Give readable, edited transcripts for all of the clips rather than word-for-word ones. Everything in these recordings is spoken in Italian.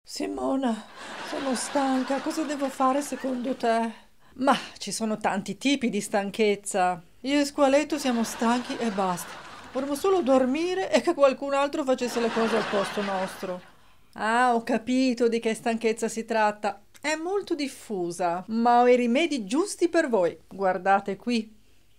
Simona, sono stanca, cosa devo fare secondo te? Ma ci sono tanti tipi di stanchezza. Io e Squaletto siamo stanchi e basta. Vorremmo solo dormire e che qualcun altro facesse le cose al posto nostro. Ah, ho capito di che stanchezza si tratta. È molto diffusa, ma ho i rimedi giusti per voi. Guardate qui.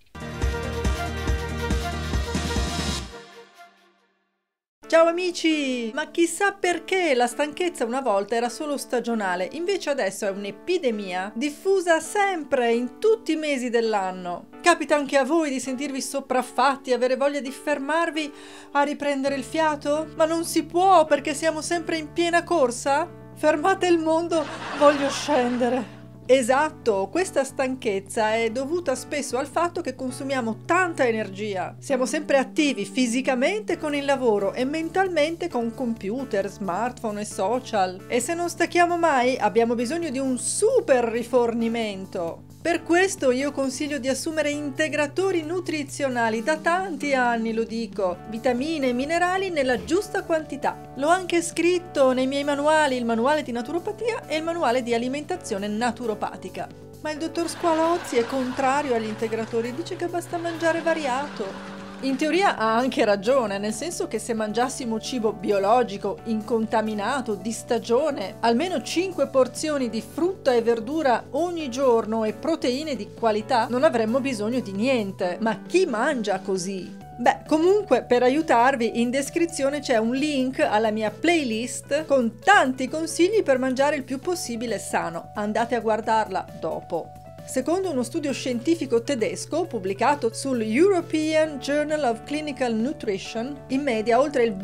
Ciao amici! Ma chissà perché la stanchezza una volta era solo stagionale, invece adesso è un'epidemia diffusa sempre, in tutti i mesi dell'anno. Capita anche a voi di sentirvi sopraffatti, avere voglia di fermarvi a riprendere il fiato? Ma non si può perché siamo sempre in piena corsa? Fermate il mondo, voglio scendere! Esatto, questa stanchezza è dovuta spesso al fatto che consumiamo tanta energia. Siamo sempre attivi fisicamente con il lavoro e mentalmente con computer, smartphone e social. E se non stacchiamo mai, abbiamo bisogno di un super rifornimento. Per questo io consiglio di assumere integratori nutrizionali, da tanti anni lo dico, vitamine e minerali nella giusta quantità. L'ho anche scritto nei miei manuali, il manuale di naturopatia e il manuale di alimentazione naturopatica. Ma il dottor Squalozzi è contrario agli integratori, dice che basta mangiare variato. In teoria ha anche ragione, nel senso che se mangiassimo cibo biologico, incontaminato, di stagione, almeno 5 porzioni di frutta e verdura ogni giorno e proteine di qualità, non avremmo bisogno di niente. Ma chi mangia così? Beh, comunque per aiutarvi in descrizione c'è un link alla mia playlist con tanti consigli per mangiare il più possibile sano. Andate a guardarla dopo. Secondo uno studio scientifico tedesco pubblicato sul European Journal of Clinical Nutrition, in media oltre il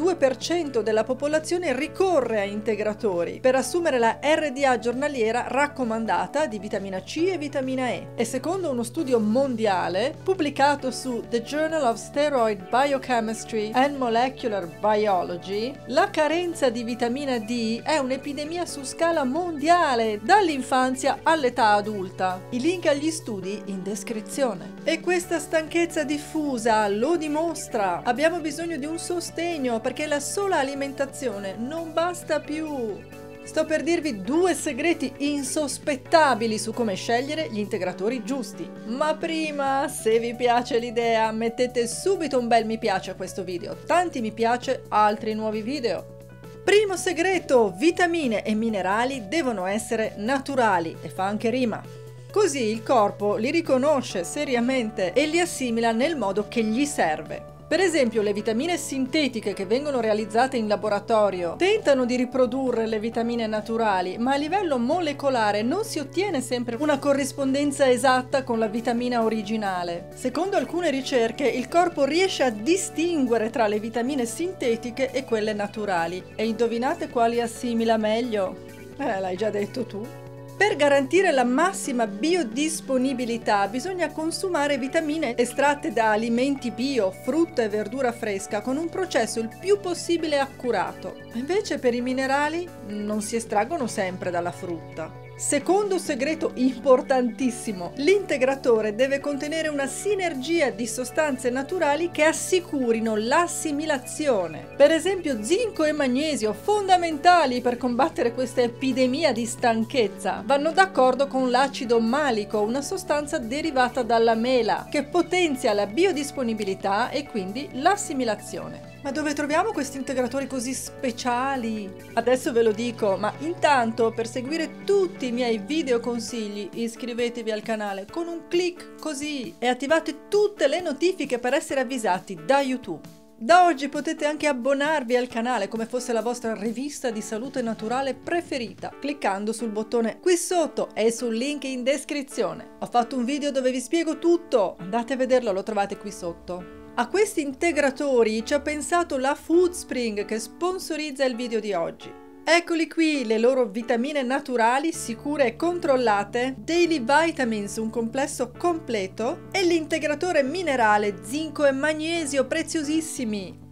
22% della popolazione ricorre a integratori per assumere la RDA giornaliera raccomandata di vitamina C e vitamina E. E secondo uno studio mondiale pubblicato su The Journal of Steroid Biochemistry and Molecular Biology, la carenza di vitamina D è un'epidemia su scala mondiale, dall'infanzia all'età adulta. I link agli studi in descrizione. E questa stanchezza diffusa lo dimostra. Abbiamo bisogno di un sostegno perché la sola alimentazione non basta più. Sto per dirvi 2 segreti insospettabili su come scegliere gli integratori giusti. Ma prima, se vi piace l'idea, mettete subito un bel mi piace a questo video. Tanti mi piace, altri nuovi video. Primo segreto: vitamine e minerali devono essere naturali, e fa anche rima. Così il corpo li riconosce seriamente e li assimila nel modo che gli serve. Per esempio, le vitamine sintetiche che vengono realizzate in laboratorio tentano di riprodurre le vitamine naturali, ma a livello molecolare non si ottiene sempre una corrispondenza esatta con la vitamina originale. Secondo alcune ricerche, il corpo riesce a distinguere tra le vitamine sintetiche e quelle naturali. E indovinate quali assimila meglio? L'hai già detto tu. Per garantire la massima biodisponibilità bisogna consumare vitamine estratte da alimenti bio, frutta e verdura fresca con un processo il più possibile accurato. Invece per i minerali non si estraggono sempre dalla frutta. Secondo segreto importantissimo: l'integratore deve contenere una sinergia di sostanze naturali che assicurino l'assimilazione. Per esempio zinco e magnesio, fondamentali per combattere questa epidemia di stanchezza, vanno d'accordo con l'acido malico, una sostanza derivata dalla mela, che potenzia la biodisponibilità e quindi l'assimilazione. Ma dove troviamo questi integratori così speciali? Adesso ve lo dico, ma intanto per seguire tutti i miei video consigli iscrivetevi al canale con un clic così e attivate tutte le notifiche per essere avvisati da YouTube. Da oggi potete anche abbonarvi al canale come fosse la vostra rivista di salute naturale preferita, cliccando sul bottone qui sotto e sul link in descrizione. Ho fatto un video dove vi spiego tutto, andate a vederlo, lo trovate qui sotto. A questi integratori ci ha pensato la Foodspring, che sponsorizza il video di oggi. Eccoli qui, le loro vitamine naturali, sicure e controllate, Daily Vitamins, un complesso completo, e l'integratore minerale zinco e magnesio, preziosissimi.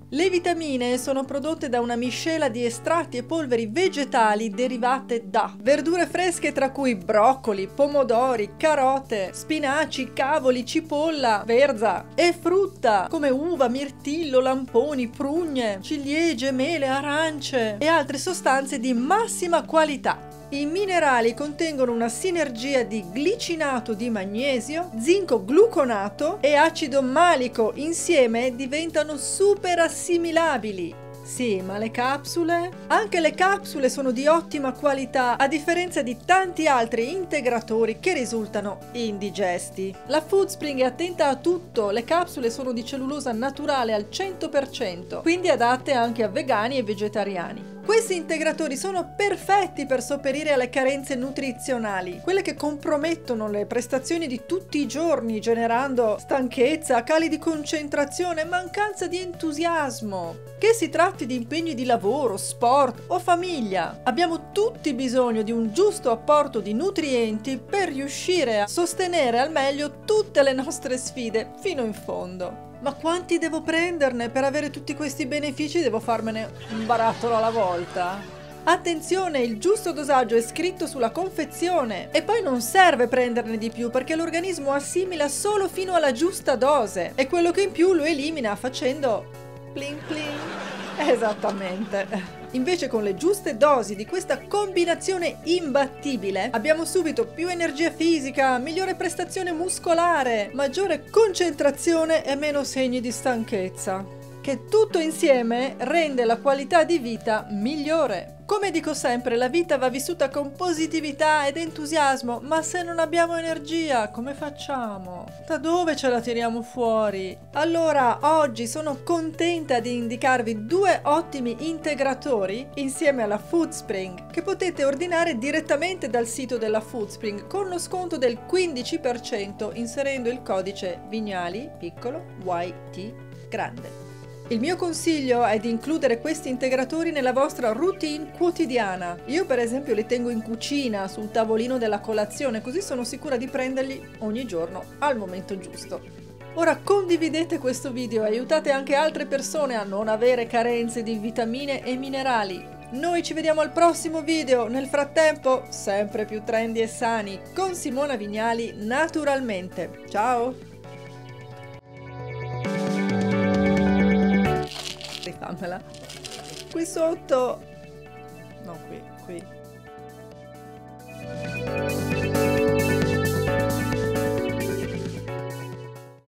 Le vitamine sono prodotte da una miscela di estratti e polveri vegetali derivate da verdure fresche tra cui broccoli, pomodori, carote, spinaci, cavoli, cipolla, verza e frutta come uva, mirtillo, lamponi, prugne, ciliegie, mele, arance e altre sostanze di massima qualità. I minerali contengono una sinergia di glicinato di magnesio, zinco gluconato e acido malico, insieme diventano super assimilabili. Sì, ma le capsule? Anche le capsule sono di ottima qualità, a differenza di tanti altri integratori che risultano indigesti. La Foodspring è attenta a tutto, le capsule sono di cellulosa naturale al 100%, quindi adatte anche a vegani e vegetariani. Questi integratori sono perfetti per sopperire alle carenze nutrizionali, quelle che compromettono le prestazioni di tutti i giorni, generando stanchezza, cali di concentrazione, mancanza di entusiasmo. Che si tratti di impegni di lavoro, sport o famiglia, abbiamo tutti bisogno di un giusto apporto di nutrienti per riuscire a sostenere al meglio tutte le nostre sfide fino in fondo. Ma quanti devo prenderne per avere tutti questi benefici? Devo farmene un barattolo alla volta? Attenzione, il giusto dosaggio è scritto sulla confezione e poi non serve prenderne di più perché l'organismo assimila solo fino alla giusta dose e quello che in più lo elimina facendo plin plin. Esattamente. Invece con le giuste dosi di questa combinazione imbattibile abbiamo subito più energia fisica, migliore prestazione muscolare, maggiore concentrazione e meno segni di stanchezza, che tutto insieme rende la qualità di vita migliore. Come dico sempre, la vita va vissuta con positività ed entusiasmo, ma se non abbiamo energia, come facciamo? Da dove ce la tiriamo fuori? Allora, oggi sono contenta di indicarvi due ottimi integratori insieme alla Foodspring che potete ordinare direttamente dal sito della Foodspring con lo sconto del 15% inserendo il codice Vignali piccolo YT grande. Il mio consiglio è di includere questi integratori nella vostra routine quotidiana. Io per esempio li tengo in cucina, sul tavolino della colazione, così sono sicura di prenderli ogni giorno al momento giusto. Ora condividete questo video e aiutate anche altre persone a non avere carenze di vitamine e minerali. Noi ci vediamo al prossimo video, nel frattempo sempre più trendy e sani con Simona Vignali naturalmente. Ciao! Rifammela. Qui sotto. No, qui.